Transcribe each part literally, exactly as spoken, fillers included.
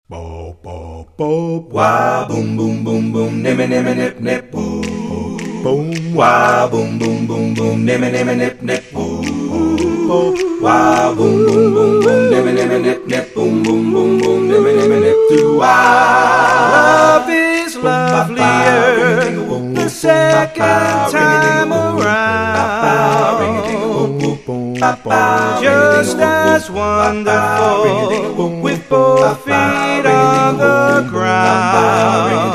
Bo bo bo wah boom boom boom boom nimmy nimmy nip nip boom boom wah boom boom boom boom nimmy nimmy nip nip boom wah boom boom boom boom nimmy nimmy nip nip boom boom boom boom nimmy nimmy nip do wah. Love is lovelier the second time around. Just as wonderful with both feet on the ground.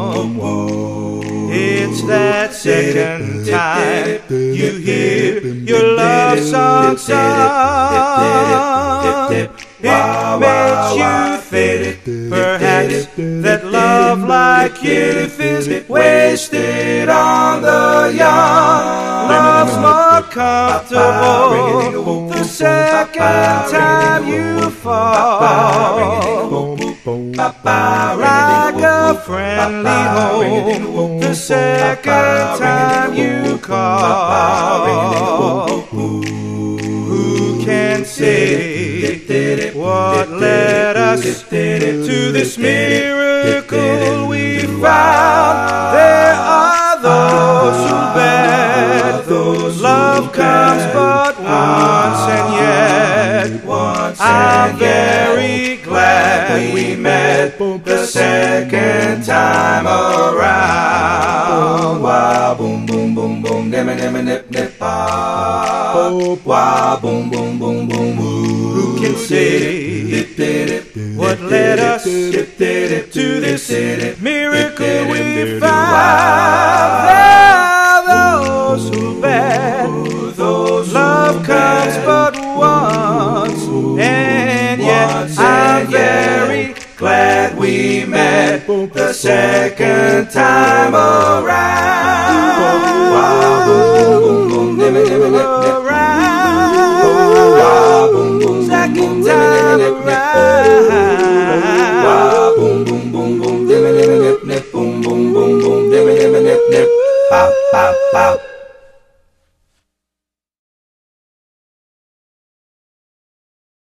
It's that second time you hear your love song sung. It makes you think perhaps that love like youth is wasted on the young. Love's more comfortable the second time you fall. Like a friendly home the second time you call. Who can say what led us to this miracle we found? There are those who bet love comes but once, and yet I'm very glad we met the second time around. Wah boom boom boom boom nimmy nimmy nip nip ah. Wah boom boom boom boom. Who can say what led us to this miracle we found? There are those who bet love comes but once, and yet I'm very glad we met the second time around. Wah boom boom boom nimmy nimmy nip nip. Wah boom boom Second time around. Wah boom boom boom boom nimmy nimmy nip nip boom boom boom boom nimmy nimmy nip nip. Pop pop pop.